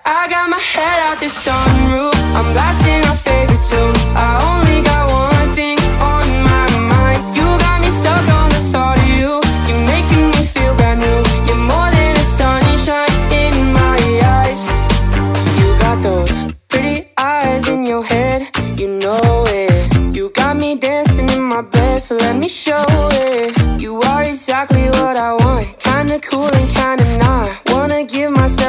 I got my head out the sunroof, I'm blasting our favorite tunes. I only got one thing on my mind. You got me stuck on the thought of you. You're making me feel brand new. You're more than a sunshine in my eyes. You got those pretty eyes in your head, you know it. You got me dancing in my bed, so let me show it. You are exactly what I want, kinda cool and kinda not. Wanna give myself